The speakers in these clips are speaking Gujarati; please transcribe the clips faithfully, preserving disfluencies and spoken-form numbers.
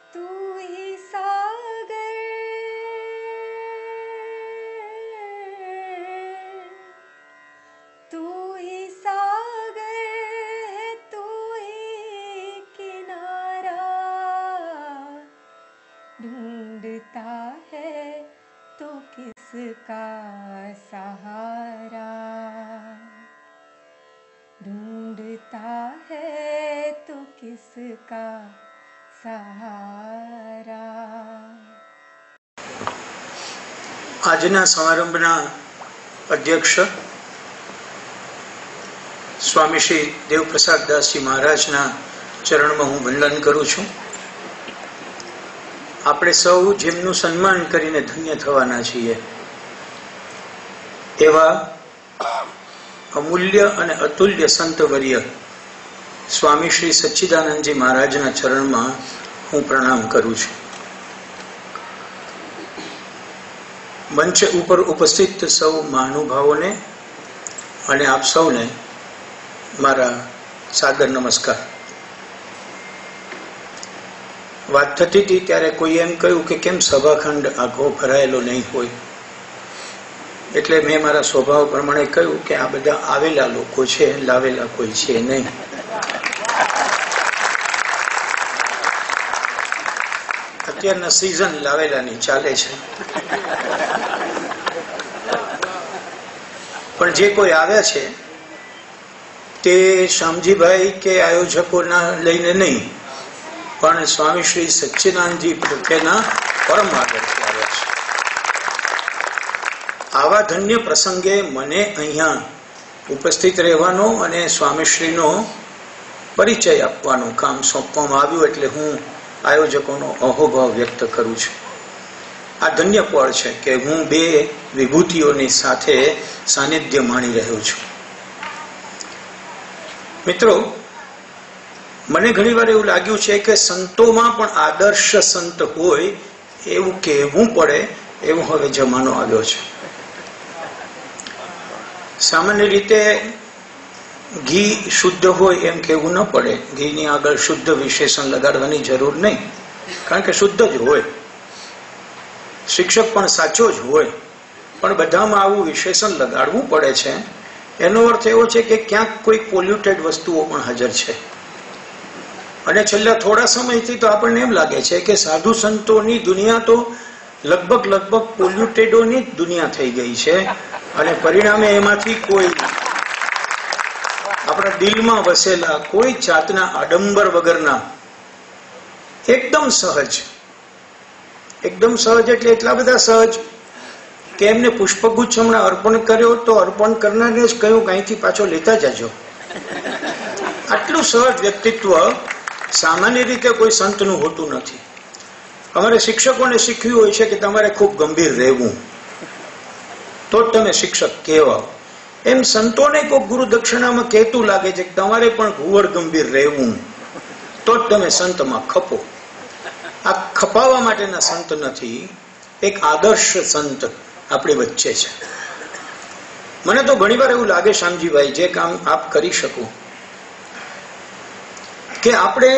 तू ही सागर तू ही सागर है, तू ही किनारा, ढूंढता है तो किसका सहारा, ढूंढता है तो किसका सहारा। આજના સમારંભના અધ્યક્ષ સ્વામી શ્રી દેવપ્રસાદ દાસજી મહારાજના ચરણમાં હું વંદન કરું છું. આપણે સૌ જેમનું સન્માન કરીને ધન્ય થવાના છીએ એવા અમૂલ્ય અને અતુલ્ય સંતવર્ય સ્વામી શ્રી સચ્ચિદાનંદજી મહારાજના ચરણમાં હું પ્રણામ કરું છું. મંચ ઉપર ઉપસ્થિત સૌ મહાનુભાવોને અને આપ સૌને મારા સાદર નમસ્કાર. વાત થતી હતી ત્યારે કોઈ એમ કહ્યું કે કેમ સભાખંડ આખો ભરાયેલો નહીં હોય, એટલે મેં મારા સ્વભાવ પ્રમાણે કહ્યું કે આ બધા આવેલા લોકો છે, લાવેલા કોઈ છે નહીં. અત્યારના સિઝન લાવેલાની ચાલે છે, પણ જે કોઈ આવ્યા છે તે શામજીભાઈ કે આયોજકોના લઈને નહીં, પણ સ્વામી શ્રી સચ્ચિદાનંદજી પ્રત્યેના પરમ આદરથી આવ્યા છે. આવા ધન્ય પ્રસંગે મને અહીંયા ઉપસ્થિત રહેવાનો અને સ્વામીશ્રીનો પરિચય આપવાનું કામ સોંપવામાં આવ્યું, એટલે હું આયોજકોનો અહોભાવ વ્યક્ત કરું છું. આ ધન્ય પળ છે કે હું બે વિભૂતિઓની સાથે સાનિધ્ય માણી રહ્યો છું. મિત્રો, મને ઘણી વાર એવું લાગ્યું છે કે સંતોમાં પણ આદર્શ સંત હોય એવું કહેવું પડે એવો હવે જમાનો આવ્યો છે. સામાન્ય રીતે ઘી શુદ્ધ હોય એમ કહેવું ન પડે, ઘીની આગળ શુદ્ધ વિશેષણ લગાડવાની જરૂર નહીં, કારણ કે શુદ્ધ જ હોય. શિક્ષક પણ સાચો જ હોય, પણ બધામાં આવું વિશેષણ લગાડવું પડે છે. એનો અર્થ એવો છે કે ક્યાંક કોઈ પોલ્યુટેડ વસ્તુઓ પણ હાજર છે. અને છેલ્લા થોડા સમયથી તો આપણને એમ લાગે છે કે સાધુ સંતોની દુનિયા તો લગભગ લગભગ પોલ્યુટેડોની જ દુનિયા થઈ ગઈ છે, અને પરિણામે એમાંથી કોઈ આપણા દિલમાં વસેલા કોઈ જાતના આડંબર વગરના એકદમ સહજ, એકદમ સહજ એટલે એટલા બધા સહજ કે એમને પુષ્પગુચ્છ હમણાં અર્પણ કર્યો તો અર્પણ કરનારને જ કહ્યું કે અહીંથી પાછો લેતા જજો. આટલું સહજ વ્યક્તિત્વ સામાન્ય રીતે કોઈ સંતનું હોતું નથી. અમારે શિક્ષકોને શીખવ્યું હોય છે કે તમારે ખૂબ ગંભીર રહેવું તો જ તમે શિક્ષક કહેવાઓ. એમ સંતોને કોઈ ગુરુ દક્ષિણામાં કહેતું લાગે છે કે તમારે પણ ઘુવડ ગંભીર રહેવું તો જ તમે સંતમાં ખપો. આ ખપાવવા માટેના સંત નથી, એક આદર્શ સંત આપણી વચ્ચે છે. મને તો ઘણી વાર એવું લાગે શામજીભાઈ, જે કામ આપ કરી શકો, કે આપણે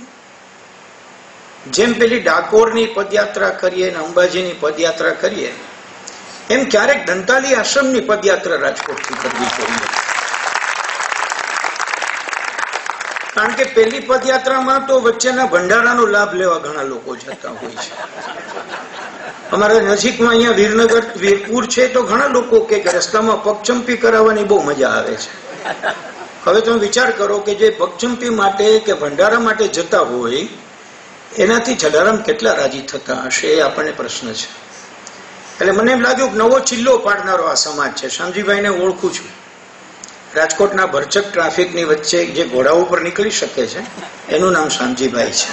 જેમ પેલી ડાકોરની પદયાત્રા કરીએ ને અંબાજીની પદયાત્રા કરીએ એમ ક્યારેક દંતાલી આશ્રમની પદયાત્રા રાજકોટથી કરવી જોઈએ. કારણ કે પેલી પદયાત્રામાં તો વચ્ચેના ભંડારાનો લાભ લેવા ઘણા લોકો જતા હોય છે. અમારા નજીકમાં અહીંયા વીરનગર વીરપુર છે તો ઘણા લોકો કે રસ્તામાં પગચંપી કરાવવાની બહુ મજા આવે છે. હવે તમે વિચાર કરો કે જે પગચંપી માટે કે ભંડારા માટે જતા હોય એનાથી જલારામ કેટલા રાજી થતા હશે, એ આપણને પ્રશ્ન છે. એટલે મને એમ લાગ્યું કે નવો ચિલ્લો પાડનારો આ સમાજ છે. શામજીભાઈને ઓળખું છું. રાજકોટના ભરચક ટ્રાફિકની વચ્ચે જે ઘોડા ઉપર નીકળી શકે છે એનું નામ શામજીભાઈ છે.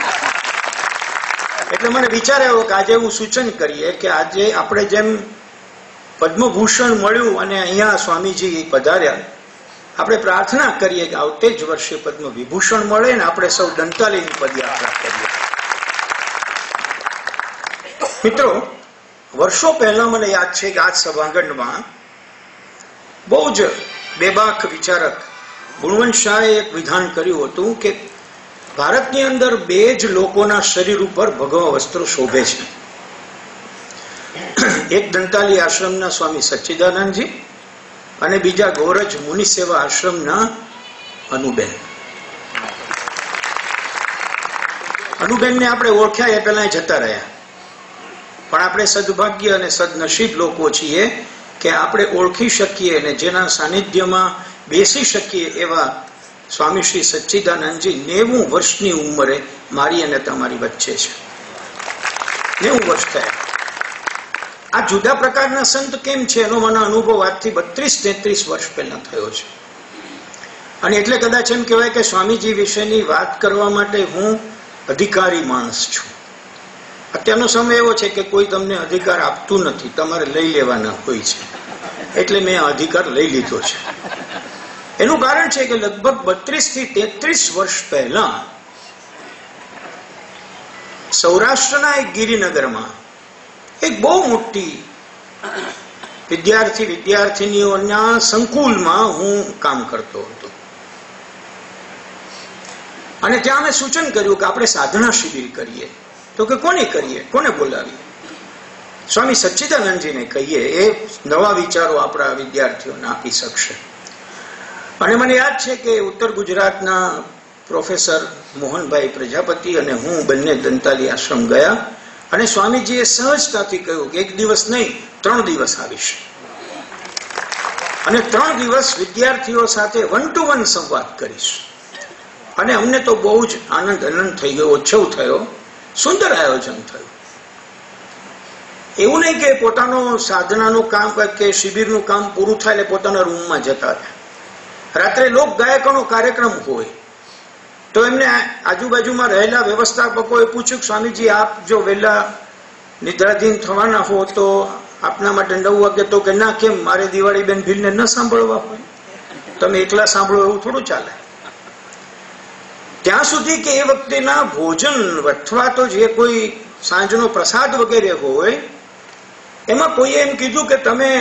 એટલે મને વિચાર આવ્યો કે આજે એવું સૂચન કરીએ કે આજે આપણે જેમ પદ્મભૂષણ મળ્યું અને અહીંયા સ્વામીજી પધાર્યા, આપણે પ્રાર્થના કરીએ કે આવતે જ વર્ષે પદ્મ વિભૂષણ મળે ને આપણે સૌ દંતાલીની પદયાત્રા કરીએ. મિત્રો, વર્ષો પહેલા મને યાદ છે કે આ સભાખંડમાં બહુ જ બેબાક વિચારક ગુણવંત શાહે એક વિધાન કર્યું હતું કે ભારતની અંદર બે જ લોકોના શરીર ઉપર ભગવા વસ્ત્રો શોભે છે. એક દંતાલી આશ્રમના સ્વામી સચ્ચિદાનંદજી અને બીજા ગોરજ મુનિ સેવા આશ્રમના અનુબેન. અનુબેનને આપણે ઓળખ્યા એ પહેલા જતા રહ્યા, પણ આપણે સદભાગ્ય અને સદનસીબ લોકો છીએ કે આપણે ઓળખી શકીએ અને જેના સાનિધ્યમાં બેસી શકીએ એવા સ્વામી શ્રી સચ્ચિદાનંદજી નેવું વર્ષની ઉંમરે મારી અને તમારી વચ્ચે છે. નેવું વર્ષ થયા. આ જુદા પ્રકારના સંત કેમ છે એનો મને અનુભવ આજથી બત્રીસ તેત્રીસ વર્ષ પહેલા થયો છે. અને એટલે કદાચ એમ કહેવાય કે સ્વામીજી વિશેની વાત કરવા માટે હું અધિકારી માણસ છું. અત્યારનો સમય એવો છે કે કોઈ તમને અધિકાર આપતું નથી, તમારે લઈ લેવાના હોય છે, એટલે મેં અધિકાર લઈ લીધો છે. એનું કારણ છે કે લગભગ બત્રીસ થી તેત્રીસ વર્ષ પહેલા સૌરાષ્ટ્રના એક ગિરિનગરમાં એક બહુ મોટી વિદ્યાર્થી વિદ્યાર્થીનીઓના સંકુલમાં હું કામ કરતો હતો. અને ત્યાં મેં સૂચન કર્યું કે આપણે સાધના શિબિર કરીએ. તો કે કોને કરીએ, કોને બોલાવીએ? સ્વામી સચ્ચિદાનંદજીને કહીએ, એ નવા વિચારો આપણા વિદ્યાર્થીઓને આપી શકશે. અને મને યાદ છે કે ઉત્તર ગુજરાતના પ્રોફેસર મોહનભાઈ પ્રજાપતિ અને હું બંને દંતાલી આશ્રમ ગયા અને સ્વામીજીએ સહજતાથી કહ્યું કે એક દિવસ નહીં, ત્રણ દિવસ આવીશ અને ત્રણ દિવસ વિદ્યાર્થીઓ સાથે વન ટુ વન સંવાદ કરીશ. અને અમને તો બહુ જ આનંદ આનંદ થઈ ગયો, ઉત્સવ થયો, સુંદર આયોજન થયું. એવું નહીં કે પોતાનું સાધનાનું કામ કે શિબિરનું કામ પૂરું થાય એટલે પોતાના રૂમમાં જતા રહ્યા. રાત્રે લોક ગાયકોનો કાર્યક્રમ હોય તો એમને આજુબાજુમાં રહેલા વ્યવસ્થાપકોએ પૂછ્યું, સ્વામીજી આપ જો વહેલા નિદ્રાધીન થવાના હો તો આપના માટે નવ વાગે. તો કે ના, કેમ, મારે દિવાળી બેન ભીલને ન સાંભળવા હોય? તમે એકલા સાંભળો એવું થોડું ચાલે. ત્યાં સુધી કે એ વખતેના ભોજન અથવા તો જે કોઈ સાંજનો પ્રસાદ વગેરે હોય એમાં કોઈએ એમ કીધું કે તમે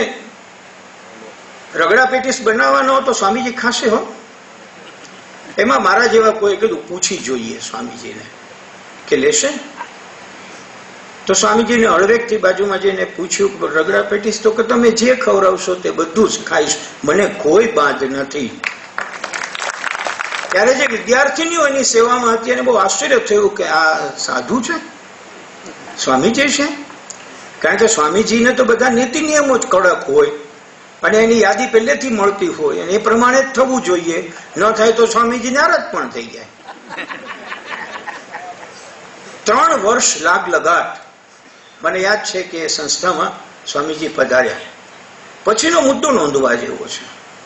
રગડા પેટીસ બનાવવાનો તો સ્વામીજી ખાશે હો. એમાં મારા જેવા કોઈ કીધું પૂછી જોઈએ સ્વામીજીને કે લેશે. તો સ્વામીજીને હળવેકથી બાજુમાં જઈને પૂછ્યું રગડા પેટીસ? તો કે તમે જે ખવડાવશો તે બધું જ ખાઈશ, મને કોઈ બાંધ નથી. ત્યારે જે વિદ્યાર્થીનીઓ એની સેવામાં હતી એને બહુ આશ્ચર્ય થયું કે આ સાધુ છે, સ્વામીજી છે. કારણ કે સ્વામીજીને તો બધા નીતિ નિયમો જ કડક હોય અને એની યાદી પહેલેથી મળતી હોય અને એ પ્રમાણે જ થવું જોઈએ. ન થાય તો સ્વામીજી નારાજ પણ થઈ જાય. ત્રણ વર્ષ લાગ લગાટ મને યાદ છે કે સંસ્થામાં સ્વામીજી પધાર્યા. પછીનો મુદ્દો નોંધવા જેવો છે.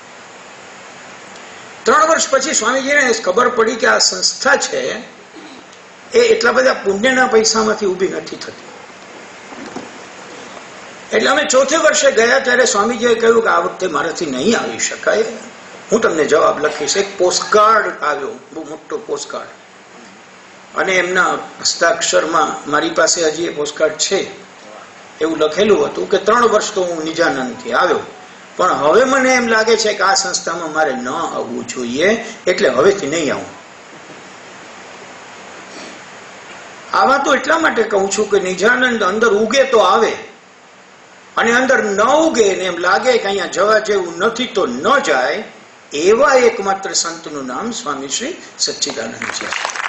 ત્રણ વર્ષ પછી સ્વામીજીને ખબર પડી કે આ સંસ્થા છે એ એટલા બધા પુણ્યના પૈસામાંથી ઊભી નથી થતી. એટલે અમે ચોથે વર્ષે ગયા ત્યારે સ્વામીજીએ કહ્યું કે આ વખતે મારાથી નહીં આવી શકાય, હું તમને જવાબ લખીશ. એક પોસ્ટકાર્ડ આવ્યો, બહુ મોટો પોસ્ટકાર્ડ, અને એમના હસ્તાક્ષરમાં મારી પાસે હજી એ પોસ્ટકાર્ડ છે. એવું લખેલું હતું કે ત્રણ વર્ષ તો હું નિજાનંદથી આવ્યો, પણ હવે મને એમ લાગે છે કે આ સંસ્થામાં મારે ન આવવું જોઈએ, એટલે હવેથી નહીં આવું. આવા તો એટલા માટે કહું છું કે નિજાનંદ અંદર ઉગે તો આવે, અને અંદર ન ઉગે ને એમ લાગે કે અહીંયા જવા જેવું નથી તો ન જાય. એવા એકમાત્ર સંતનું નામ સ્વામી શ્રી સચ્ચિદાનંદ છે.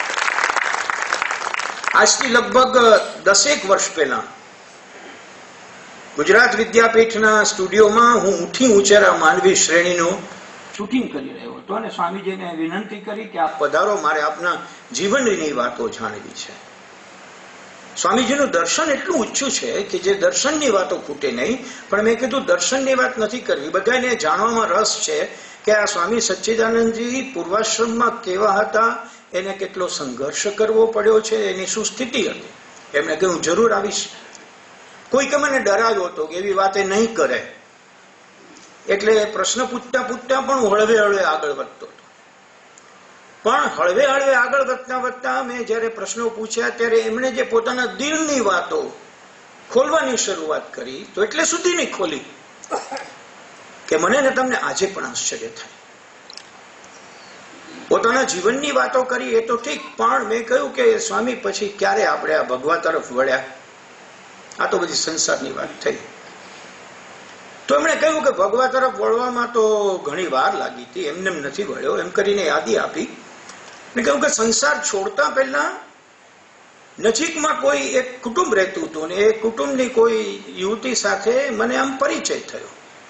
આજથી લગભગ દસેક વર્ષ પહેલા ગુજરાત વિદ્યાપીઠના સ્ટુડિયોમાં હું ઊંઠી ઉંચેરા માનવી શ્રેણીનું શૂટિંગ કરી રહ્યો હતો અને સ્વામીજીને વિનંતી કરી કે આપ પધારો, મારે આપના જીવનની વાતો જાણવી છે. સ્વામીજીનું દર્શન એટલું ઊંચું છે કે જે દર્શનની વાતો ખૂટે નહીં. પણ મેં કીધું દર્શનની વાત નથી કરવી, બધાને જાણવામાં રસ છે કે આ સ્વામી સચ્ચિદાનંદજી પૂર્વાશ્રમમાં કેવા હતા, એને કેટલો સંઘર્ષ કરવો પડ્યો છે, એની શું સ્થિતિ હતી. એમણે કહ્યું જરૂર આવીશ. કોઈકે મને ડરાવ્યો હતો કે એવી વાત એ નહીં કરે, એટલે પ્રશ્ન પૂછતા પૂછતા પણ હું હળવે હળવે આગળ વધતો હતો. પણ હળવે હળવે આગળ વધતા વધતા મેં જયારે પ્રશ્નો પૂછ્યા ત્યારે એમણે જે પોતાના દિલની વાતો ખોલવાની શરૂઆત કરી તો એટલે સુધી નહીં ખોલી કે મને ને તમને આજે પણ આશ્ચર્ય થાય. પોતાના જીવનની વાતો કરી એ તો ઠીક, પણ મેં કહ્યું કે સ્વામી પછી ક્યારે આપણે આ ભગવા તરફ વળ્યા? આ તો બધી સંસારની વાત થઈ. તો એમણે કહ્યું કે ભગવા તરફ વળવામાં તો ઘણી વાર લાગી હતી, એમને એમ નથી વળ્યો. એમ કરીને યાદી આપી. મેં કહ્યું કે સંસાર છોડતા પહેલા નજીકમાં કોઈ એક કુટુંબ રહેતું હતું ને એ કુટુંબની કોઈ યુવતી સાથે મને આમ પરિચય થયો.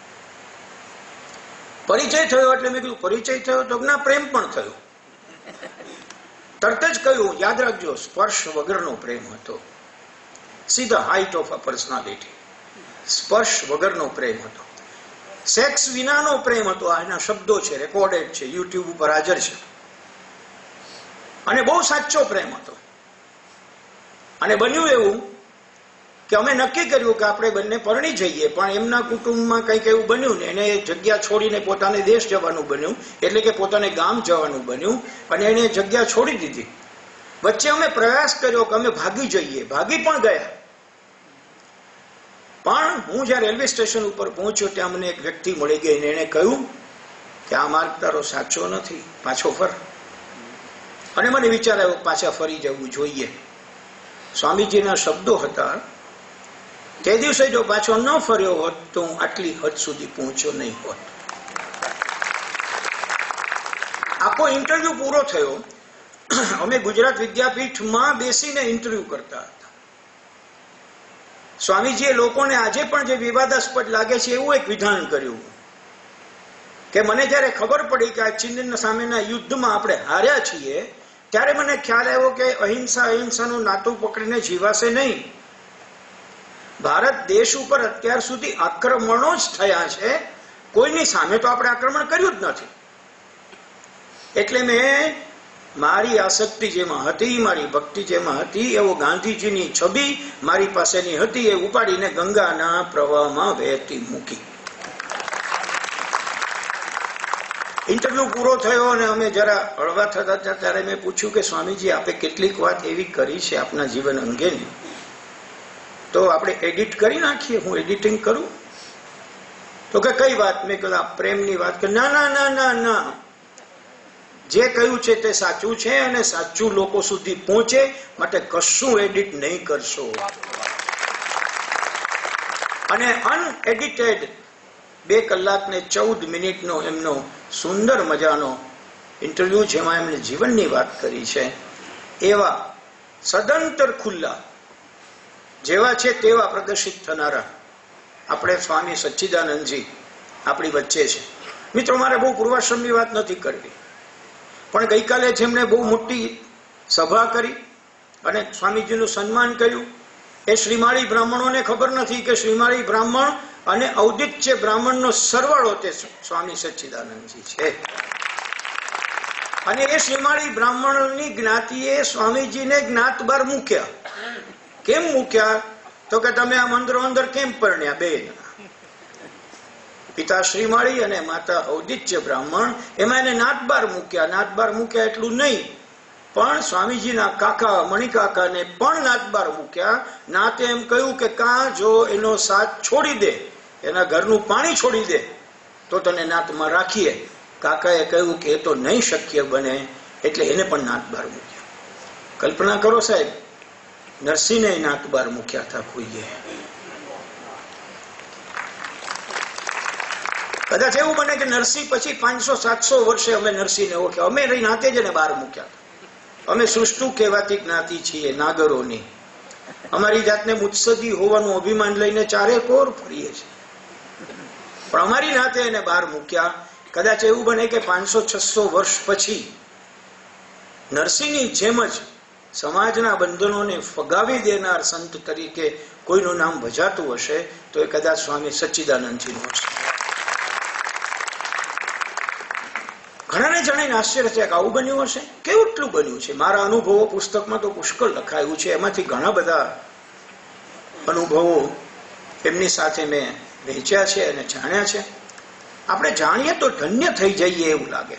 પરિચય થયો એટલે મેં કીધું પરિચય થયો તો ના, પ્રેમ પણ થયો. તરત જ કહ્યું, યાદ રાખજો, સ્પર્શ વગરનો પ્રેમ હતો. See the height of a personality. સ્પર્શ વગરનો પ્રેમ હતો, સેક્સ વિનાનો પ્રેમ હતો. આના શબ્દો છે, રેકોર્ડેડ છે, યુટ્યુબ ઉપર હાજર છે. અને બહુ સાચો પ્રેમ હતો. અને બન્યું એવું કે અમે નક્કી કર્યું કે આપણે બંને પરણી જઈએ, પણ એમના કુટુંબમાં કંઈક એવું બન્યું ને એને જગ્યા છોડીને પોતાને દેશ જવાનું બન્યું, એટલે કે પોતાને ગામ જવાનું બન્યું, અને એને જગ્યા છોડી દીધી. વચ્ચે અમે પ્રયાસ કર્યો કે અમે ભાગી જઈએ, ભાગી પણ ગયા. પણ હું જયારે રેલવે સ્ટેશન ઉપર પહોંચ્યો ત્યાં મને એક વ્યક્તિ મળી ગઈ અને એને કહ્યું કે આ માર્ગ તારો સાચો નથી, પાછો ફર. અને મને વિચાર આવ્યો પાછા ફરી જવું જોઈએ. સ્વામીજીના શબ્દો હતા, તે દિવસે જો પાછો ન ફર્યો હોત તો હું આટલી હદ સુધી પહોંચ્યો નહીં હોત. આખો ઇન્ટરવ્યુ પૂરો થયો. અમે ગુજરાત વિદ્યાપીઠમાં બેસીને ઇન્ટરવ્યુ કરતા હતા. સ્વામીજીએ લોકોને આજે પણ જે વિવાદાસ્પદ લાગે છે એવું એક વિધાન કર્યું કે મને જયારે ખબર પડી કે આ ચીન સામેના યુદ્ધમાં આપણે હાર્યા છીએ, ત્યારે મને ખ્યાલ આવ્યો કે અહિંસા અહિંસાનું નાતું પકડીને જીવાશે નહીં. ભારત દેશ ઉપર અત્યાર સુધી આક્રમણો જ થયા છે, કોઈની સામે તો આપણે આક્રમણ કર્યું જ નથી. એટલે મેં મારી આસક્તિ જેમાં હતી, મારી ભક્તિ જેમાં હતી, એવો ગાંધીજીની છબી મારી પાસેની હતી, એ ઉપાડીને ગંગાના પ્રવાહમાં વહેતી મૂકી. ઇન્ટરવ્યુ પૂરો થયો અને અમે જરા હળવા થતા હતા ત્યારે મેં પૂછ્યું કે સ્વામીજી આપે કેટલીક વાત એવી કરી છે આપના જીવન અંગેની, તો આપણે એડિટ કરી નાખીએ, હું એડિટિંગ કરું? તો કે કઈ વાત? મેં કહ્યું આ પ્રેમની વાત. કે ના ના ના ના ના, જે કહ્યું છે તે સાચું છે અને સાચું લોકો સુધી પહોંચે માટે કશું એડિટ નહીં કરશો. અને અનએડિટેડ બે કલાક ને ચૌદ મિનિટનો એમનો સુંદર મજાનો ઇન્ટરવ્યુ જેમાં એમણે જીવનની વાત કરી છે, એવા સદંતર ખુલ્લા જેવા છે તેવા પ્રદર્શિત થનારા આપણે સ્વામી સચ્ચિદાનંદજી આપણી વચ્ચે છે. મિત્રો, મારે બહુ પૂર્વાશ્રમની વાત નથી કરવી, પણ ગઈકાલે જેમણે બહુ મોટી સભા કરી અને સ્વામીજીનું સન્માન કર્યું, એ શ્રીમાળી બ્રાહ્મણોને ખબર નથી કે શ્રીમાળી બ્રાહ્મણ અને ઔદિત્ય બ્રાહ્મણનો સરવાળો તે સ્વામી સચ્ચિદાનંદજી છે. અને એ શ્રીમાળી બ્રાહ્મણની જ્ઞાતિએ સ્વામીજીને જ્ઞાત બાર મૂક્યા. કેમ મૂક્યા? તો કે તમે આ મંદિરો અંદર કેમ પરણ્યા? બે પિતા શ્રીમાળી અને માતા ઔદિત્ય બ્રાહ્મણ, એમાં એને નાતબાર મૂક્યા. નાતબાર મૂક્યા એટલું નહીં, પણ સ્વામીજીના કાકા મણિકાકાને પણ નાતબાર મૂક્યા. નાતે એમ કહ્યું કે કા જો એનો સાથ છોડી દે, એના ઘરનું પાણી છોડી દે તો તને નાતમાં રાખીએ. કાકાએ કહ્યું કે એ તો નહીં શક્ય બને, એટલે એને પણ નાતબાર મૂક્યા. કલ્પના કરો સાહેબ, નરસિંહને નાતબાર મૂક્યા હતા કોઈએ. કદાચ એવું બને કે નરસિંહ પછી પાંચસો સાતસો વર્ષે અમે નરસિંહને ઓળખ્યા. અમે રહી નાતે જ એને બહાર મૂક્યા હતા. અમે સૃષ્ટુ કહેવાતી જ્ઞાતિ છીએ, નાગરોની. અમારી જાતને મુત્સદી હોવાનું અભિમાન લઈને ચારે કોર ફરીએ છીએ, પણ અમારી નાતે એને બહાર મૂક્યા. કદાચ એવું બને કે પાંચસો છસો વર્ષ પછી નરસિંહની જેમ જ સમાજના બંધનોને ફગાવી દેનાર સંત તરીકે કોઈનું નામ ભજાતું હશે તો એ કદાચ સ્વામી સચ્ચિદાનંદજીનું હશે. ઘણાને જાણીને આશ્ચર્ય છે કે આવું બન્યું હશે. કેટલું બન્યું છે. મારા અનુભવો પુસ્તકમાં તો પુષ્કળ લખાયું છે. એમાંથી ઘણા બધા અનુભવો એમની સાથે મેં વહેંચ્યા છે અને જાણ્યા છે. આપણે જાણીએ તો ધન્ય થઈ જઈએ એવું લાગે.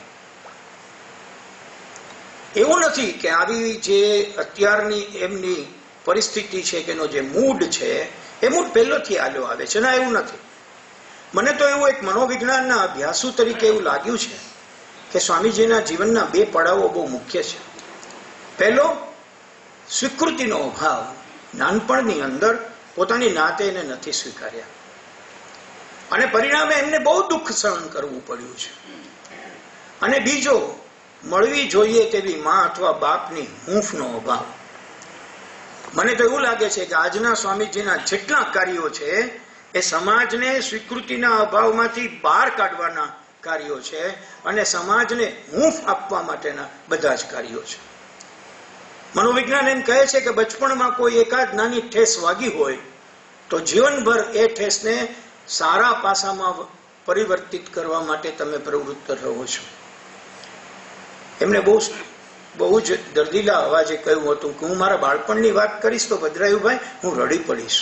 એવું નથી કે આવી જે અત્યારની એમની પરિસ્થિતિ છે કે એનો જે મૂડ છે એ મૂડ પહેલોથી આલ્યો આવે છે. ના, એવું નથી. મને તો એવું એક મનોવિજ્ઞાનના અભ્યાસુ તરીકે એવું લાગ્યું છે કે સ્વામીજીના જીવનના બે પડાવો બહુ મુખ્ય છે. પહેલો, સ્વીકૃતિનો અભાવ. નાનપણની અંદર પોતાની નાતે એને નથી સ્વીકાર્યા અને પરિણામે એમને બહુ દુઃખ સહન કરવું પડ્યું છે. અને બીજો, મળવી જોઈએ તેવી માં અથવા બાપની હૂંફનો અભાવ. મને તો એવું લાગે છે કે આજના સ્વામીજીના જેટલા કાર્યો છે એ સમાજને સ્વીકૃતિના અભાવમાંથી બહાર કાઢવાના કાર્યો છે અને સમાજને હૂંફ આપવા માટેના બધા જ કાર્યો છે. મનોવિજ્ઞાન એમ કહે છે કે બચપણમાં કોઈ એકાદ નાની ઠેસ વાગી હોય તો જીવનભર એ ઠેસને સારા પાસામાં પરિવર્તિત કરવા માટે તમે પ્રવૃત્ત રહો છો. એમને બહુ બહુ જ દર્દીલા અવાજે કહ્યું હતું કે હું મારા બાળપણની વાત કરીશ તો ભદ્રાયુભાઈ હું રડી પડીશ.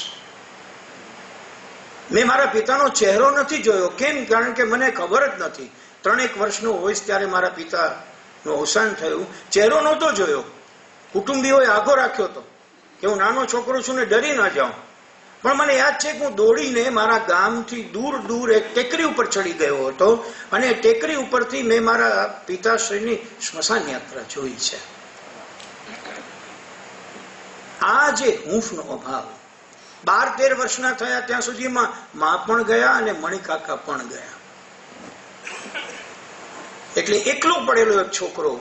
મેં મારા પિતાનો ચહેરો નથી જોયો. કેમ? કારણ કે મને ખબર જ નથી. ત્રણેક વર્ષનો હોઈશ ત્યારે મારા પિતાનું અવસાન થયું. ચહેરો નહોતો જોયો. કુટુંબીઓએ આઘો રાખ્યો હતો કે હું નાનો છોકરો છું ને ડરી ના જાઉં. પણ મને યાદ છે કે હું દોડીને મારા ગામથી દૂર દૂર એક ટેકરી ઉપર ચડી ગયો હતો અને ટેકરી ઉપરથી મેં મારા પિતાશ્રીની સ્મશાન યાત્રા જોઈ છે. આ જે હૂંફનો અભાવ, બાર તેર વર્ષના થયા ત્યાં સુધીમાં મા પણ ગયા અને મણિકાકા પણ ગયા. એટલે એકલો પડેલો એક છોકરો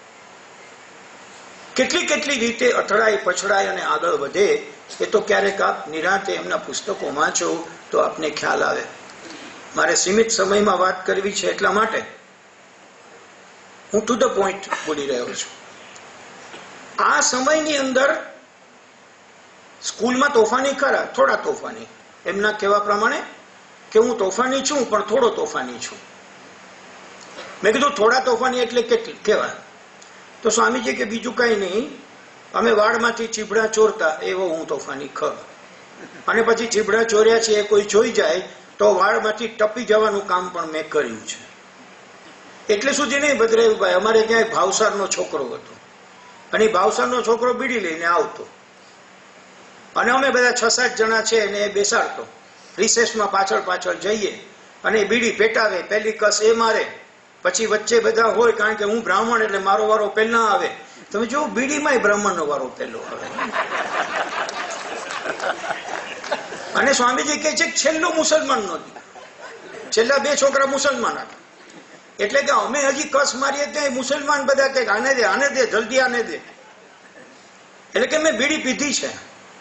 કેટલી કેટલી રીતે અથડાય પછડાય અને આગળ વધે એ તો ક્યારેક આપ નિરાંતે એમના પુસ્તકો વાંચો તો આપને ખ્યાલ આવે. મારે સીમિત સમયમાં વાત કરવી છે એટલા માટે હું ટુ ધ પોઈન્ટ બોલી રહ્યો છું. આ સમયની અંદર સ્કૂલમાં તોફાની ખરા, થોડા તોફાની. એમના કહેવા પ્રમાણે કે હું તોફાની છું પણ થોડો તોફાની છું. મેં કીધું થોડા તોફાની એટલે કેટલી કેવા? તો સ્વામીજી કે બીજું કઈ નહીં, અમે વાડમાંથી ચીબડા ચોરતા એવો હું તોફાની ખર. અને પછી ચીબડા ચોર્યા છે એ કોઈ જોઈ જાય તો વાડમાંથી ટપી જવાનું કામ પણ મેં કર્યું છે. એટલે સુધી નહીં ભદ્રાયુભાઈ, અમારે ત્યાં ભાવસારનો છોકરો હતો અને ભાવસારનો છોકરો બીડી લઈને આવતો અને અમે બધા છ સાત જણા છે એને બેસાડતો. રિસેસમાં પાછળ પાછળ જઈએ અને બીડી પેટાવે. પહેલી કસ એ મારે, પછી વચ્ચે બધા હોય, કારણ કે હું બ્રાહ્મણ એટલે મારો વારો પહેલા આવે. તમે જો બીડીમાં બ્રાહ્મણનો વારો પહેલો આવે. અને સ્વામીજી કહે છે છેલ્લો મુસલમાન નો છેલ્લા બે છોકરા મુસલમાન હતા. એટલે કે અમે હજી કસ મારીએ ત્યાં મુસલમાન બધા કે આને દે આને દે જલ્દી આને દે. એટલે કે મેં બીડી પીધી છે,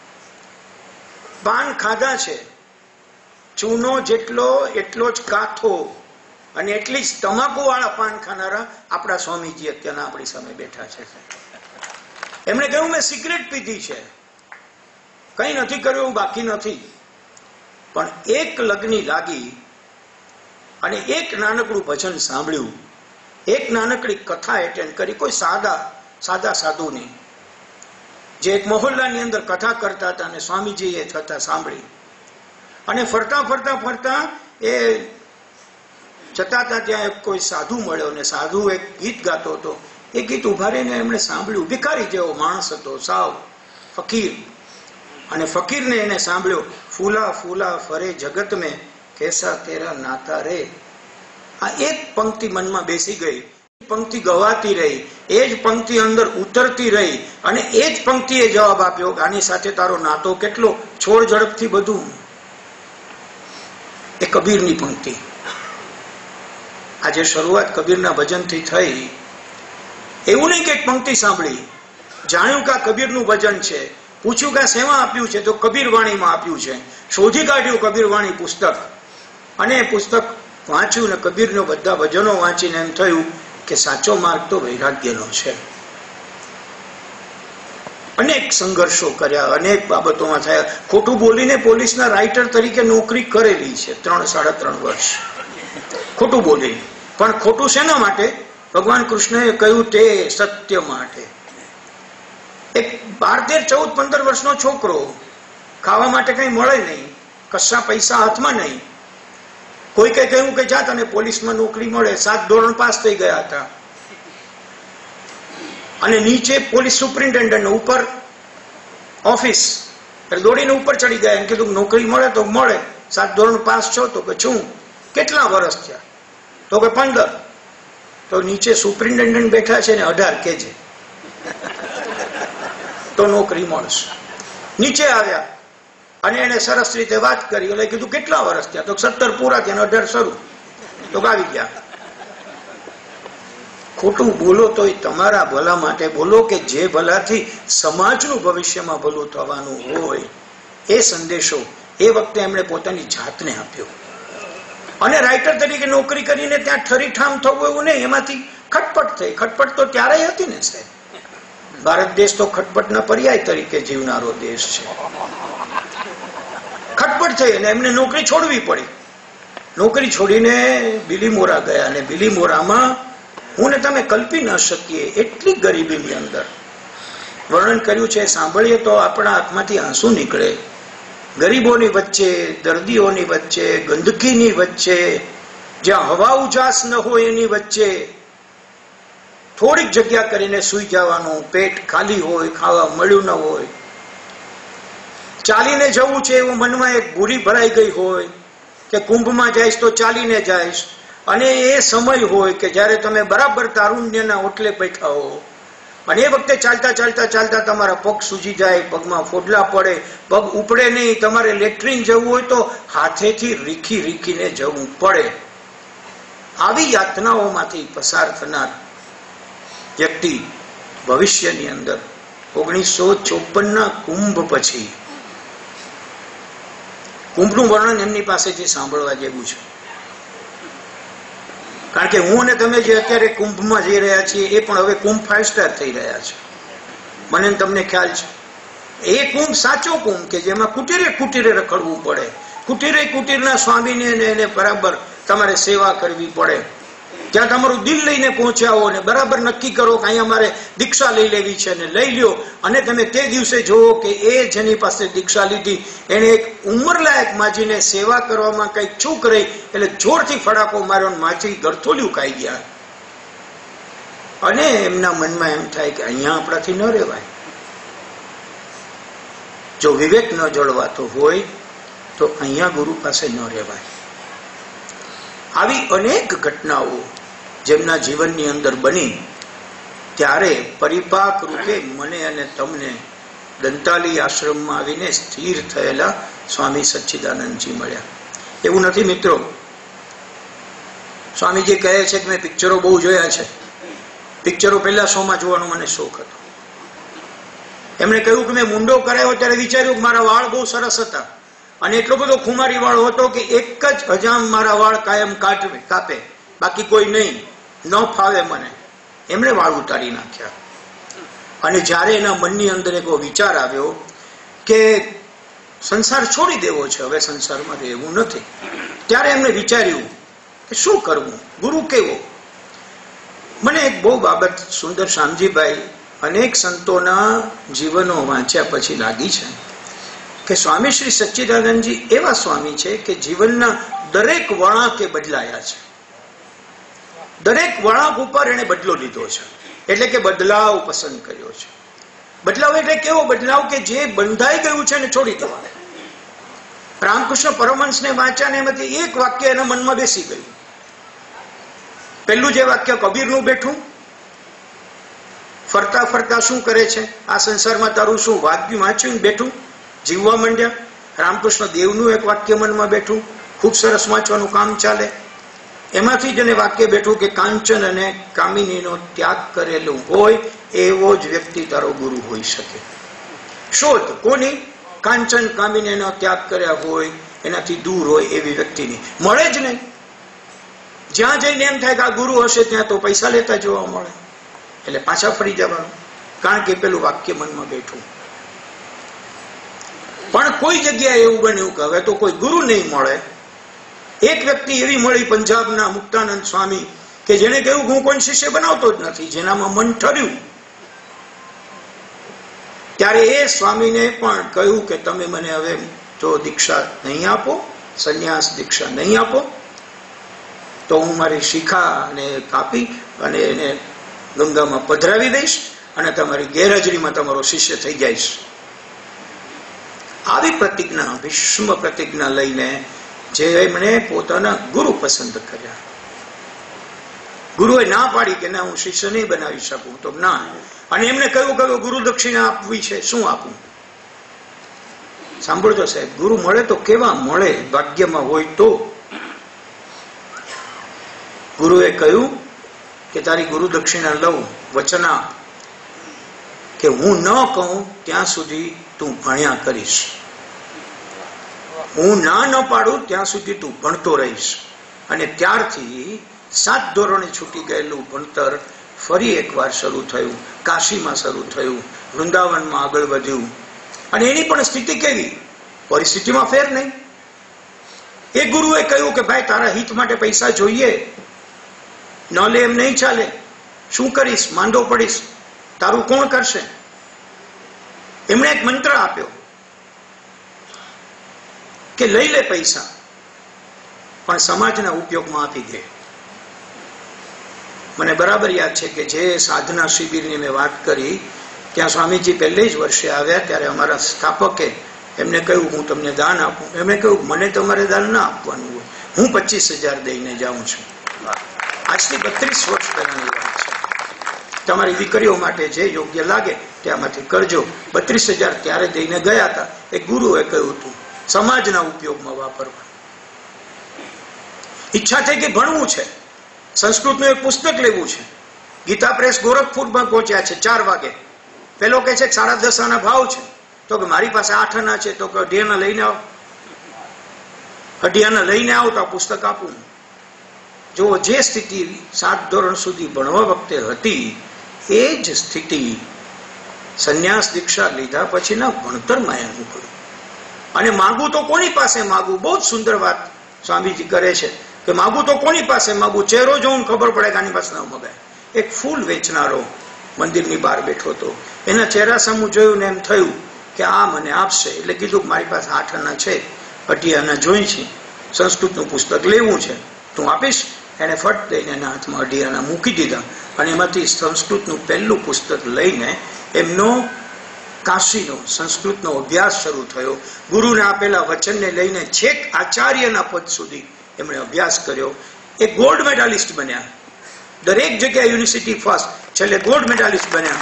પાન ખાધા છે, ચૂનો જેટલો એટલો જ કાથો અને એટલી જ તમાકુ વાળા પાન ખાનારા આપણા સ્વામીજી અત્યારના આપણી સામે બેઠા છે. એમણે કહ્યું મેં સિગરેટ પીધી છે, કઈ નથી કર્યું, બાકી નથી. પણ એક લગ્ની લાગી અને એક નાનકડું ભજન સાંભળ્યું, એક નાનકડી કથા એટેન્ડ કરી, કોઈ સાદા સાદા સાધુની, જે એક મહોલ્લાની અંદર કથા કરતા હતા અને સ્વામીજી એ થતા સાંભળી. અને ફરતા ફરતા ફરતા એ જતા હતા ત્યાં કોઈ સાધુ મળ્યો અને સાધુ એક ગીત ગાતો હતો. એ ગીત ઉભા રહીને એમણે સાંભળ્યું. ભિખારી જેવો માણસ હતો, સાવ ફકીર. અને ફકીરને એને સાંભળ્યો, ફૂલા ફૂલા ફરે જગત મેં કેસા તેરા નાતા રે. આ એક પંક્તિ મનમાં બેસી ગઈ. પંક્તિ ગવાતી રહી, એ જ પંક્તિ અંદર ઉતરતી રહી અને એ જ પંક્તિએ જવાબ આપ્યો કે આની સાથે તારો નાતો કેટલો, છોડ ઝડપથી બધું. એ કબીરની પંક્તિ. આજે શરૂઆત કબીરના ભજનથી થઈ. એવું નહીં કે એક પંક્તિ સાંભળી, જાણ્યું કે આ કબીરનું ભજન છે, પૂછ્યું કે આ શેમાં આપ્યું છે, તો કબીર વાણીમાં આપ્યું છે. શોધી કાઢ્યું કબીર વાણી પુસ્તક અને એ પુસ્તક વાંચ્યું ને કબીરનો બધા ભજનો વાંચીને એમ થયું કે સાચો માર્ગ તો વૈરાગ્યનો છે. અનેક સંઘર્ષો કર્યા, અનેક બાબતોમાં થયા. ખોટું બોલીને પોલીસના રાઇટર તરીકે નોકરી કરેલી છે ત્રણ સાડા ત્રણ વર્ષ, ખોટું બોલી. પણ ખોટું શેના માટે? ભગવાન કૃષ્ણએ કહ્યું તે સત્ય માટે. એક બાર તેર ચૌદ પંદર વર્ષનો છોકરો, ખાવા માટે કઈ મળે નહીં, કશા પૈસા હાથમાં નહીં. કોઈ કઈ કહ્યું કે જા તને પોલીસમાં નોકરી મળે. સાત ધોરણ પાસ થઈ ગયા હતા અને નીચે પોલીસ સુપ્રિન્ટેન્ડન્ટ, ઉપર ઓફિસ. દોડીને ઉપર ચડી ગયા. એમ કીધું નોકરી મળે તો મળે. સાત ધોરણ પાસ છો? તો કે છું. કેટલા વર્ષ થયા? તો કે પંદર. તો નીચે સુપ્રિન્ટેન્ડન્ટ બેઠા છે ને અઢાર કેજે તો નોકરી મળશે. નીચે આવ્યા અને એને સરસ રીતે વાત કરી એટલે કીધું કેટલા વર્ષ થયા? તો સત્તર પૂરા થયા, અઢાર શરૂ. તો આવી ગયા. ખોટું બોલો તો તમારા ભલા માટે બોલો કે જે ભલાથી સમાજનું ભવિષ્યમાં ભલું થવાનું હોય એ સંદેશો એ વખતે એમણે પોતાની જાતને આપ્યો. અને રાઇટર તરીકે નોકરી કરીને ત્યાં ઠરીઠામ થવું એવું નહીં, એમાંથી ખટપટ થઈ. ખટપટ તો ત્યારે હતી ને સાહેબ. ભારત દેશ તો ખટપટના પર્યાય તરીકે જીવનારો દેશ છે. ખટપટ થઈ અને એમને નોકરી છોડવી પડી. નોકરી છોડીને બિલીમોરા ગયા અને બિલીમોરામાં હું ને તમે કલ્પી ન શકીએ એટલી ગરીબીની અંદર વર્ણન કર્યું છે. સાંભળીએ તો આપણા આંખમાંથી આંસુ નીકળે. ગરીબોની વચ્ચે, દર્દીઓની વચ્ચે, ગંદકીની વચ્ચે, જ્યાં હવા ઉજાસ ન હોય એની વચ્ચે થોડીક જગ્યા કરીને સુઈ જવાનું, પેટ ખાલી હોય, ખાવા મળ્યું ન હોય, ચાલીને જવું છે એવું મનમાં એક ભૂરી ભરાઈ ગઈ હોય કે કુંભમાં જઈશ તો ચાલીને જઈશ, અને એ સમય હોય કે જ્યારે તમે બરાબર તારુણ્યના ઓટલે બેઠા હો અને એ વખતે ચાલતા ચાલતા ચાલતા તમારા પગ સૂજી જાય, પગમાં ફોડલા પડે, પગ ઉપડે નહીં, તમારે લેટ્રિન જવું હોય તો હાથેથી રીખી રીખીને જવું પડે. આવી યાતનાઓમાંથી પસાર થનાર વ્યક્તિ ભવિષ્યની અંદર ઓગણીસો ચોપન ના કુંભ પછી, કુંભનું વર્ણન એમની પાસેથી સાંભળવા જેવું છે. કારણ કે હું અને તમે જે અત્યારે કુંભમાં જઈ રહ્યા છીએ એ પણ હવે કુંભ ફાઈવ સ્ટાર થઈ રહ્યા છે. મને તમને ખ્યાલ છે એ કુંભ સાચો કુંભ કે જેમાં કુટીરે કુટીરે રખડવું પડે, કુટીરે કુટીરના સ્વામીને એને બરાબર તમારે સેવા કરવી પડે. જ્યાં તમારું દિલ લઈને પહોંચ્યા હો ને બરાબર નક્કી કરો કે અહીંયા મારે દીક્ષા લઈ લેવી છે ને લઈ લ્યો, અને તમે તે દિવસે જુઓ કે એ જેની પાસે દીક્ષા લીધી એને એક ઉંમરલાયક માજીને સેવા કરવામાં કઈક ચૂક રહી એટલે જોરથી ફડાકો માર્યો, માજી ગરથોલિયું ખાઈ ગયા. અને એમના મનમાં એમ થાય કે અહીંયા આપણાથી ન રહેવાય. જો વિવેક ન જળવાતો હોય તો અહીંયા ગુરુ પાસે ન રહેવાય. આવી અનેક ઘટનાઓ જેમના જીવનની અંદર બની ત્યારે પરિપાક રૂપે મને અને તમને દંતાલી આશ્રમમાં આવીને સ્થિર થયેલા સ્વામી સચ્ચિદાનંદજી મળ્યા. એવું નથી મિત્રો, સ્વામીજી કહે છે કે મેં પિક્ચરો બહુ જોયા છે, પિક્ચરો પહેલા શોમાં જોવાનો મને શોખ હતો. એમણે કહ્યું કે મેં મુંડો કરાયો ત્યારે વિચાર્યું કે મારા વાળ બહુ સરસ હતા અને એટલો બધો ખુમારી વાળો હતો કે એક જ હજામ મારા વાળ કાયમ કાઢવે કાપે, બાકી કોઈ નહીં, ન ફાવે મને. એમણે વાળ ઉતારી નાખ્યા. અને જ્યારે એના મનની અંદર એક વિચાર આવ્યો કે સંસાર છોડી દેવો છે, હવે સંસારમાં રહેવું નથી, ત્યારે એમણે વિચાર્યું કે શું કરવું, ગુરુ કેવો. મને એક બહુ બાબત સુંદર શામજીભાઈ અનેક સંતોના જીવનો વાંચ્યા પછી લાગી છે કે સ્વામી શ્રી સચ્ચિદાનંદજી એવા સ્વામી છે કે જીવનના દરેક વળાંકે બદલાયા છે. દરેક વળાંક ઉપર એને બદલો લીધો છે, એટલે કે બદલાવ પસંદ કર્યો છે. બદલાવ એટલે કેવો બદલાવ કે જે બંધાઈ ગયું છે ને છોડી દેવાનું. રામકૃષ્ણ પરમહંસને વાંચ્યા ને એમાંથી એક વાક્ય એના મનમાં બેસી ગયું. પહેલું જે વાક્ય કબીરનું બેઠું, ફરતા ફરતા શું કરે છે આ સંસારમાં તારું શું વાગ્યું વાંચ્યું બેઠું, જીવવા માંડ્યા. રામકૃષ્ણ દેવનું એક વાક્ય મનમાં બેઠું, ખૂબ સરસ વાંચવાનું કામ ચાલે. એમાંથી જ એને વાક્ય બેઠું કે કાંચન અને કામિનીનો ત્યાગ કરેલું હોય એવો જ વ્યક્તિ તારો ગુરુ હોઈ શકે. શોધ કોની? કાંચન કામિનીનો ત્યાગ કર્યા હોય, એનાથી દૂર હોય એવી વ્યક્તિની. મળે જ નહીં. જ્યાં જઈને એમ થાય કે આ ગુરુ હશે ત્યાં તો પૈસા લેતા જોવા મળે, એટલે પાછા ફરી જવાનું, કારણ કે પેલું વાક્ય મનમાં બેઠું. પણ કોઈ જગ્યાએ એવું બન્યું કે હવે તો કોઈ ગુરુ નહીં મળે. એક વ્યક્તિ એવી મળી પંજાબના મુક્તાનંદ સ્વામી કે જેને કહ્યું હું કોઈ શિષ્ય બનાવતો જ નથી, જેનામાં મન ઠર્યું. ત્યારે એ સ્વામીને પણ કહ્યું કે તમે મને હવે જો દીક્ષા નહીં આપો, સંન્યાસ દીક્ષા નહીં આપો, તો હું મારી શિખા ને કાપી અને એને ગંગામાં પધરાવી દઈશ અને તમારી ગેરહાજરીમાં તમારો શિષ્ય થઈ જઈશ. આવી પ્રતિજ્ઞા, ભીષ્મ પ્રતિજ્ઞા લઈને જે એમણે પોતાના ગુરુ પસંદ કર્યા. ગુરુએ ના પાડી કે ના હું શિષ્ય નહીં બનાવી શકું, તો ના. અને એમને કહ્યું કે ગુરુ દક્ષિણા આપવી છે, શું આપું? સાંભળજો સાહેબ, ગુરુ મળે તો કેવા મળે, ભાગ્યમાં હોય તો. ગુરુએ કહ્યું કે તારી ગુરુ દક્ષિણા લઉં, વચન આપ કે હું ન કહું ત્યાં સુધી તું ભણ્યા કરીશ, હું ના ન પાડું ત્યાં સુધી તું ભણતો રહીશ. અને ત્યારથી સાત ધોરણે છૂટી ગયેલું ભણતર ફરી એકવાર શરૂ થયું, કાશીમાં શરૂ થયું, વૃંદાવનમાં આગળ વધ્યું. અને એની પણ સ્થિતિ કેવી, પરિસ્થિતિમાં ફેર નહીં. એ ગુરુએ કહ્યું કે ભાઈ તારા હિત માટે પૈસા જોઈએ, ન લે એમ નહીં ચાલે, શું કરીશ, માંદો પડીશ, તારું કોણ કરશે? એમણે એક મંત્ર આપ્યો કે લઈ લે પૈસા પણ સમાજના ઉપયોગમાં આપી દે. મને બરાબર યાદ છે કે જે સાધના શિબિરની મેં વાત કરી ત્યાં સ્વામીજી પહેલે જ વર્ષે આવ્યા ત્યારે અમારા સ્થાપકે એમને કહ્યું હું તમને દાન આપું. એમણે કહ્યું મને તમારે દાન ના આપવાનું હોય, હું પચીસ હજાર દઈને જાઉં છું. આજથી બત્રીસ વર્ષ પહેલાની વાત છે. તમારી દીકરીઓ માટે જે યોગ્ય લાગે ત્યાંમાંથી કરજો. બત્રીસ હજાર ત્યારે દઈને ગયા હતા. એ ગુરુએ કહ્યું હતું સમાજના ઉપયોગમાં વાપરવા. ઈચ્છા થઈ કે ભણવું છે, સંસ્કૃતનું એક પુસ્તક લેવું છે. ગીતા પ્રેસ ગોરખપુરમાં પહોંચ્યા છે ચાર વાગે. પેલો કે છે સાડા દસ આના ભાવ છે, તો કે મારી પાસે આઠ આના છે, તો કે અઢિયાના લઈને આવો, અઢિયાના લઈને આવો તો આ પુસ્તક આપું. જો જે સ્થિતિ સાત ધોરણ સુધી ભણવા વખતે હતી એ જ સ્થિતિ સંન્યાસ દીક્ષા લીધા પછીના ભણતરમાં એનું પડ્યું. અને માગું તો કોની પાસે માગું? બહુ જ સુંદર વાત સ્વામીજી કરે છે કે માગું તો કોની પાસે માગું? ચહેરો જોઉં ખબર પડે કે આની પાસે ન મગાય. એક ફૂલ વેચનારો મંદિરની બહાર બેઠો હતો, એના ચહેરા સામું જોયું ને એમ થયું કે આ મને આપશે. એટલે કીધું મારી પાસે આઠ આના છે, અઢી આના જોઈ છે, સંસ્કૃતનું પુસ્તક લેવું છે, તું આપીશ? એને ફટ દઈને એના હાથમાં અઢી આના મૂકી દીધા અને એમાંથી સંસ્કૃતનું પહેલું પુસ્તક લઈને એમનો કાશીનો સંસ્કૃતનો અભ્યાસ શરૂ થયો. ગુરુને આપેલા વચનને લઈને છેક આચાર્યના પદ સુધી એમણે અભ્યાસ કર્યો. એ ગોલ્ડ મેડાલિસ્ટ બન્યા, દરેક જગ્યાએ યુનિવર્સિટી ફર્સ્ટ, છેલ્લે ગોલ્ડ મેડાલિસ્ટ બન્યા.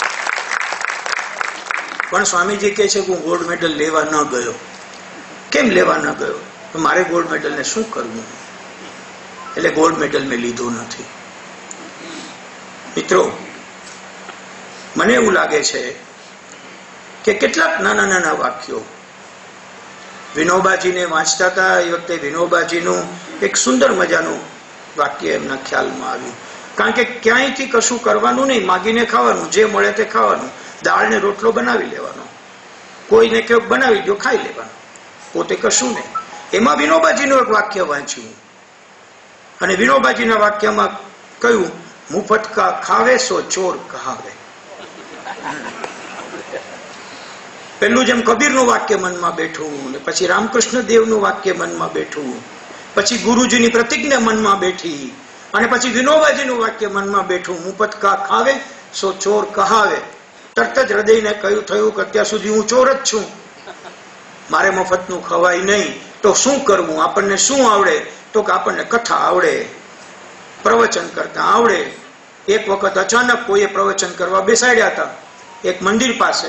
પણ સ્વામીજી કહે છે કે હું ગોલ્ડ મેડલ લેવા ન ગયો. કેમ લેવા ન ગયો? મારે ગોલ્ડ મેડલને શું કરવું? એટલે ગોલ્ડ મેડલ મેં લીધો નથી. મિત્રો, મને એવું લાગે છે કે કેટલાક નાના નાના વાક્યો વિનોબાજીને વાંચતા હતા એ વખતે વિનોબાજીનું એક સુંદર મજાનું વાક્ય એમના ખ્યાલમાં આવ્યું. કારણ કે ક્યાંયથી કશું કરવાનું નહીં, માગીને ખાવાનું, જે મળે તે ખાવાનું. દાળ ને રોટલો બનાવી લેવાનો, કોઈને કેવું બનાવી દો, ખાઈ લેવાનું, પોતે કશું નહીં. એમાં વિનોબાજીનું એક વાક્ય વાંચ્યું અને વિનોબાજીના વાક્યમાં કહ્યું મુફત કા ખાવે સો ચોર કહાવે. પેલું જેમ કબીરનું વાક્ય મનમાં બેઠું, ને પછી રામકૃષ્ણ દેવનું વાક્ય મનમાં બેઠું, પછી ગુરુજીની પ્રતિજ્ઞા મનમાં બેઠી, અને પછી વિનોબાજીનું વાક્ય મનમાં બેઠું મુફત કા ખાવે સો ચોર કહાવે. તરત જ હૃદયને કહ્યું થયું કે અત્યાર સુધી હું ચોર જ છું, મારે મફતનું ખવાય નહીં, તો શું કરવું? આપણને શું આવડે? તો કે આપણને કથા આવડે, પ્રવચન કરતા આવડે. એક વખત અચાનક કોઈએ પ્રવચન કરવા બેસાડ્યા હતા એક મંદિર પાસે,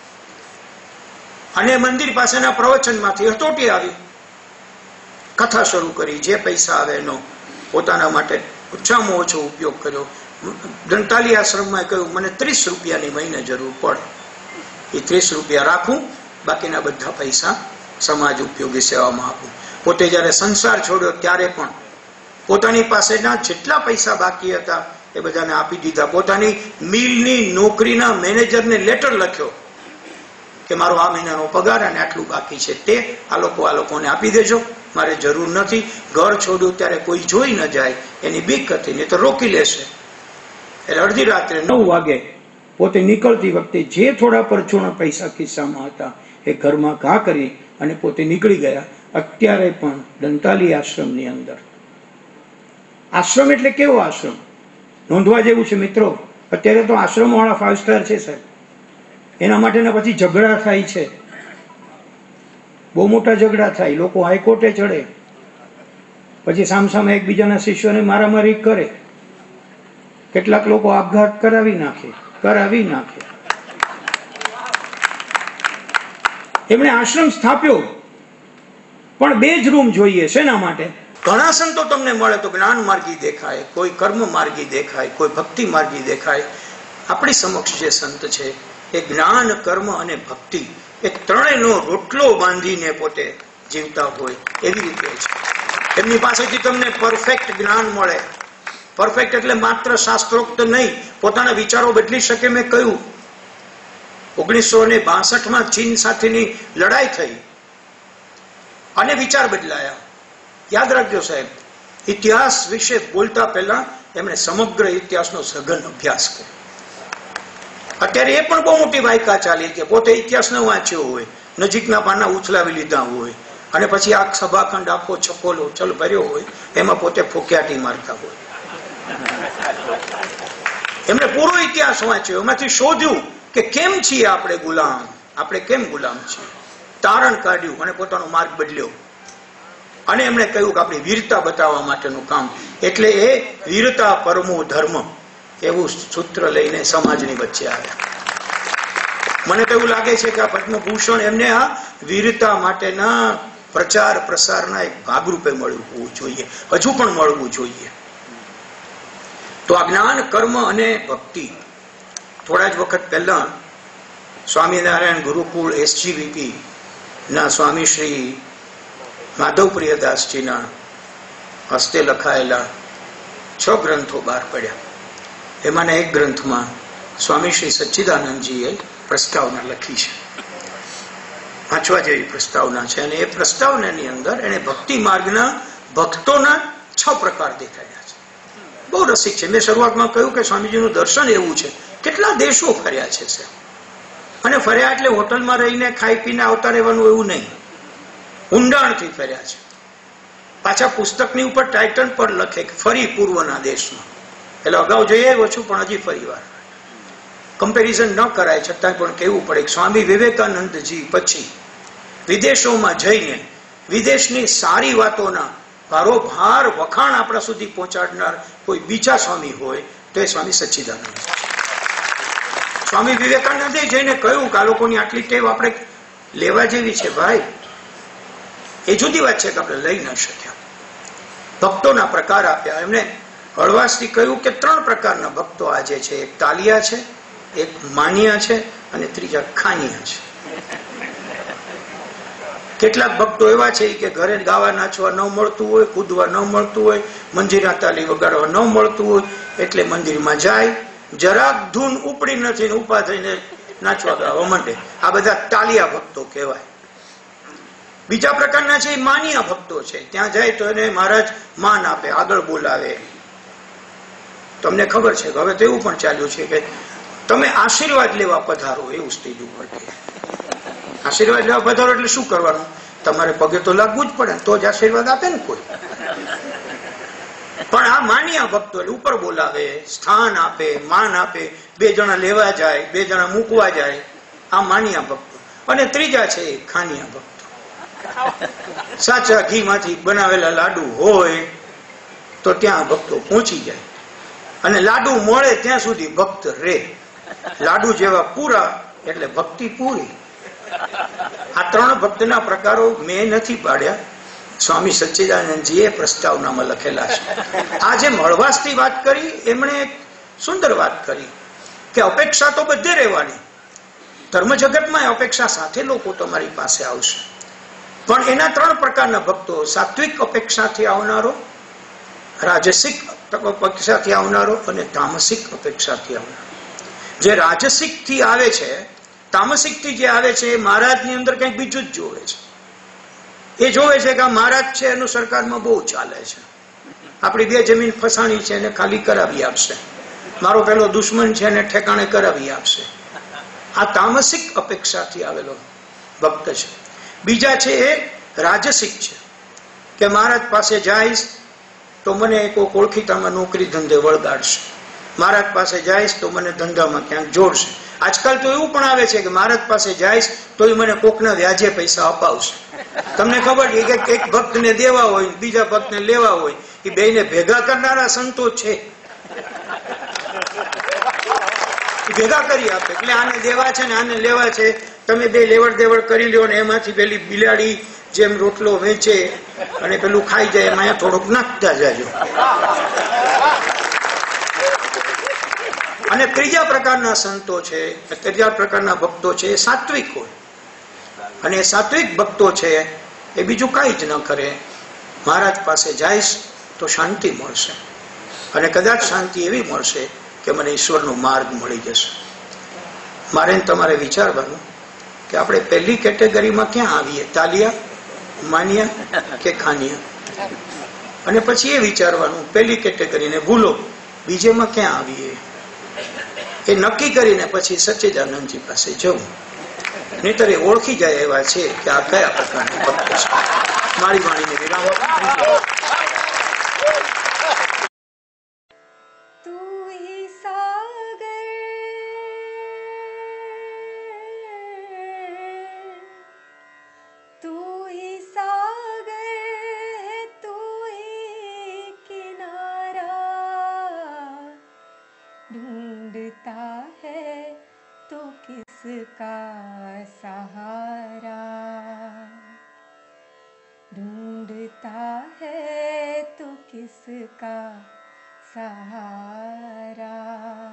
અને મંદિર પાસેના પ્રવચનમાંથી હતોટી આવી, કથા શરૂ કરી. જે પૈસા આવે એનો પોતાના માટે ઓછામાં ઓછો ઉપયોગ કર્યો. દંતાલી આશ્રમમાં કહ્યું મને ત્રીસ રૂપિયાની મહિને જરૂર પડે, એ ત્રીસ રૂપિયા રાખું, બાકીના બધા પૈસા સમાજ ઉપયોગી સેવામાં આપું. પોતે જયારે સંસાર છોડ્યો ત્યારે પણ પોતાની પાસેના જેટલા પૈસા બાકી હતા એ બધાને આપી દીધા. પોતાની મિલની નોકરીના મેનેજરને લેટર લખ્યો કે મારો આ મહિનાનો પગાર અને આટલું બાકી છે, તે આ લોકો આ લોકોને આપી દેજો, મારે જરૂર નથી. ઘર છોડ્યું ત્યારે કોઈ જોઈ ન જાય એની બીક હતી, નહીં તો રોકી લેશે. એટલે અડધી રાત્રે નવ વાગે પોતે નીકળતી વખતે જે થોડા પરચોણા પૈસા ખિસ્સામાં હતા એ ઘરમાં ઘા કરી અને પોતે નીકળી ગયા. અત્યારે પણ દંતાલી આશ્રમની અંદર, આશ્રમ એટલે કેવો આશ્રમ નોંધવા જેવું છે મિત્રો. અત્યારે તો આશ્રમ વાળા ફાઈવ સ્ટાર છે સાહેબ, એના માટેના પછી ઝઘડા થાય છે, બહુ મોટા ઝઘડા થાય, લોકો હાઈકોર્ટે ચડે, પછી સામસામે એકબીજાના શિષ્યોને મારામારી કરે. કેટલાક લોકો આપઘાત કરાવી નાખે, કરાવી નાખે. એમણે આશ્રમ સ્થાપ્યો, પણ બે જ રૂમ જોઈએ. શેના માટે? ઘણા સંતો તમને મળે તો જ્ઞાન માર્ગી દેખાય, કોઈ કર્મ માર્ગી દેખાય, કોઈ ભક્તિ માર્ગી દેખાય. આપણી સમક્ષ જે સંત છે એ જ્ઞાન, કર્મ અને ભક્તિ એ ત્રણેયનો રોટલો બાંધીને પોતે જીવતા હોય એવી રીતે છે. એમની પાસેથી તમને પરફેક્ટ જ્ઞાન મળે. પરફેક્ટ એટલે માત્ર શાસ્ત્રોક્ત નહીં, પોતાના વિચારો બદલી શકે. મેં કહ્યું ઓગણીસો ને બાસઠ માં ચીન સાથેની લડાઈ થઈ અને વિચાર બદલાયા. યાદ રાખજો સાહેબ, ઇતિહાસ વિશે બોલતા પહેલા એમણે સમગ્ર ઇતિહાસનો સઘન અભ્યાસ કર્યો. અત્યારે એ પણ બહુ મોટી વાયકા ચાલી કે પોતે ઇતિહાસ ન વાંચ્યો હોય, નજીકના પાના ઉછલાવી લીધા હોય અને પછી આ સભાખંડ આખો છકોલો ચલ ભર્યો હોય, એમાં પોતે ફોક્યાટી મારતા હોય. એમણે પૂરો ઇતિહાસ વાંચ્યો, એમાંથી શોધ્યું કે કેમ છીએ આપણે ગુલામ, આપણે કેમ ગુલામ છીએ, તારણ કાઢ્યું અને પોતાનો માર્ગ બદલ્યો. અને એમણે કહ્યું કે આપણી વીરતા બતાવવા માટેનું કામ, એટલે એ વીરતા પરમો ધર્મ એવું સૂત્ર લઈને સમાજની વચ્ચે આવ્યા. મને તો એવું લાગે છે કે આ પદ્મભૂષણ એમને આ વીરતા માટેના પ્રચાર પ્રસારના એક ભાગરૂપે મળવું જોઈએ, હજુ પણ મળવું જોઈએ. તો આ જ્ઞાન, કર્મ અને ભક્તિ. થોડા જ વખત પહેલા સ્વામિનારાયણ ગુરુકુળ એસજીવીપી ના સ્વામી શ્રી માધવ પ્રિયદાસજીના હસ્તે લખાયેલા છ ગ્રંથો બહાર પડ્યા. એમાંના એક ગ્રંથમાં સ્વામી શ્રી સચ્ચિદાનંદજીએ પ્રસ્તાવના લખી છે, વાંચવા જેવી પ્રસ્તાવના છે. અને એ પ્રસ્તાવનાની અંદર એને ભક્તિ માર્ગના ભક્તોના છ પ્રકાર દેખાડ્યા છે. બહુ રસિક છે. મેં શરૂઆતમાં કહ્યું કે સ્વામીજીનું દર્શન એવું છે, કેટલા દેશો ફર્યા છે સાહેબ. અને ફર્યા એટલે હોટલમાં રહીને ખાઈ પીને આવતા રહેવાનું એવું નહીં, ઊંડાણથી ફર્યા છે. પાછા પુસ્તકની ઉપર ટાઇટલ પર લખે કે ફરી પૂર્વના દેશમાં. એટલે અગાઉ જઈ આવ્યો છું પણ હજી ફરી વાર કમ્પેરિઝન ન કરાય, છતાં પણ કહેવું પડે કે સ્વામી વિવેકાનંદજી પછી વિદેશોમાં જઈને વિદેશની સારી વાતોના ભારોભાર વખાણ આપણા સુધી પહોંચાડનાર કોઈ બીજા સ્વામી હોય તો એ સ્વામી સચ્ચિદાનંદ. સ્વામી વિવેકાનંદે જઈને કહ્યું કે આ લોકોની આટલી ટેવ આપણે લેવા જેવી છે ભાઈ. એ જુદી વાત છે કે આપણે લઈ ન શક્યા. ભક્તોના પ્રકાર આપ્યા. એમણે હળવાશથી કહ્યું કે ત્રણ પ્રકારના ભક્તો આજે છે, એક તાલિયા છે, એક માનિયા છે અને ત્રીજા ખાનિયા છે. કેટલાક ભક્તો એવા છે કે ઘરે ગાવા નાચવા ન મળતું હોય, કૂદવા ન મળતું હોય, મંજીરા તાલી વગાડવા ન મળતું હોય એટલે મંદિરમાં જાય, જરાક ધૂન ઉપડી નથી ઉભા થઈને નાચવા ગાવા માંડે. આ બધા તાલિયા ભક્તો કહેવાય. બીજા પ્રકારના છે એ માનિયા ભક્તો છે. ત્યાં જાય તો એને મહારાજ માન આપે, આગળ બોલાવે. તમને ખબર છે કે હવે તો એવું પણ ચાલ્યું છે કે તમે આશીર્વાદ લેવા પધારો એવું સ્ટેજ ઉપર કહે. આશીર્વાદ લેવા પધારો એટલે શું કરવાનું? તમારે પગે તો લાગવું જ પડે, તો જ આશીર્વાદ આપે ને કોઈ. પણ આ માનિયા ભક્તો એટલે ઉપર બોલાવે, સ્થાન આપે, માન આપે, બે જણા લેવા જાય, બે જણા મૂકવા જાય, આ માનિયા ભક્તો. અને ત્રીજા છે ખાનિયા ભક્તો. સાચા ઘી માંથી બનાવેલા લાડુ હોય તો ત્યાં ભક્તો પહોંચી જાય અને લાડુ મળે ત્યાં સુધી ભક્ત રે. લાડુ જેવા પૂરા એટલે ભક્તિ પૂરી. આ ત્રણ ભક્તના પ્રકારો મેં નથી પાડ્યા, સ્વામી સચ્ચિદાનંદજીએ પ્રસ્તાવનામાં લખેલા છે. આ જે હળવાશથી વાત કરી એમણે એક સુંદર વાત કરી કે અપેક્ષા તો બધે રહેવાની. ધર્મ જગતમાં અપેક્ષા સાથે લોકો તમારી પાસે આવશે, પણ એના ત્રણ પ્રકારના ભક્તો: સાત્વિક અપેક્ષાથી આવનારો, રાજસિક અપેક્ષાથી આવનારો અને તામસિક અપેક્ષાથી આવનારો. જે રાજસિક થી આવે છે, તામસિક થી જે આવે છે, એ મહારાજની અંદર કંઈક બીજું જ જોવે છે. એ જોવે છે કે આ મહારાજ છે એનું સરકારમાં બહુ ચાલે છે, આપણી બે જમીન ફસાણી છે એને ખાલી કરાવી આપશે, મારો પેલો દુશ્મન છે એને ઠેકાણે કરાવી આપશે. આ તામસિક અપેક્ષાથી આવેલો ભક્ત છે. બીજા છે એ રાજસિક છે કે મહારાજ પાસે જઈશ તો મને એક ઓળખીતામાં નોકરી ધંધે વળગાડશે, મહારાજ પાસે જઈશ તો મને ધંધામાં ક્યાંક જોડશે. આજકાલ તો એવું પણ આવે છે કે મહારાજ પાસે જઈશ તો એ મને કોકના વ્યાજે પૈસા અપાવશે. તમને ખબર છે કે એક ભક્તને દેવા હોય, બીજા ભક્તને લેવા હોય, એ બેને ભેગા કરનારા સંતો છે. ભેગા કરી આપે. એટલે આને દેવા છે ને આને લેવા છે, તમે બે લેવડ દેવડ કરી લ્યો ને એમાંથી પેલી બિલાડી જેમ રોટલો વેચે અને પેલું ખાઈ જાય એમાં થોડુંક નાખતા જાજો. અને ત્રીજા પ્રકારના સંતો છે, ત્રીજા પ્રકારના ભક્તો છે, એ સાત્વિક હોય. અને સાત્વિક ભક્તો છે એ બીજું કાંઈ જ ન કરે. મહારાજ પાસે જઈશ તો શાંતિ મળશે, અને કદાચ શાંતિ એવી મળશે કે મને ઈશ્વરનો માર્ગ મળી જશે. મારે તમારે વિચારવાનું કે આપણે પહેલી કેટેગરીમાં ક્યાં આવીએ, તાલિયા, માનિયા કે ખાનિયા? અને પછી એ વિચારવાનું પહેલી કેટેગરીને ભૂલો, બીજેમાં ક્યાં આવીએ એ નક્કી કરીને પછી સચ્ચિદાનંદજી પાસે જવું. નહીતર એ ઓળખી જાય એવા છે કે આ કયા પ્રકારના ભક્તો છે. મારી વાણીને વિરામ આપું. ढूंढता है तो किसका सहारा, ढूंढता है तो किसका सहारा.